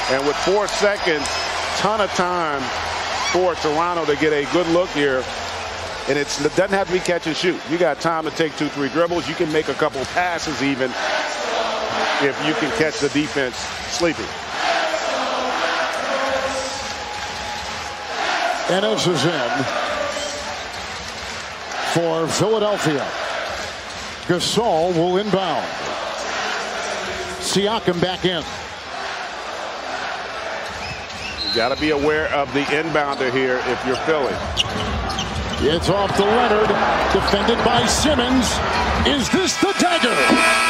And with 4 seconds, ton of time for Toronto to get a good look here. And it doesn't have to be catch and shoot. You got time to take 2-3 dribbles. You can make a couple passes even if you can catch the defense sleeping. Ennis is in for Philadelphia. Gasol will inbound. Siakam back in. You got to be aware of the inbounder here if you're Philly. It's off to Leonard, defended by Simmons. Is this the dagger?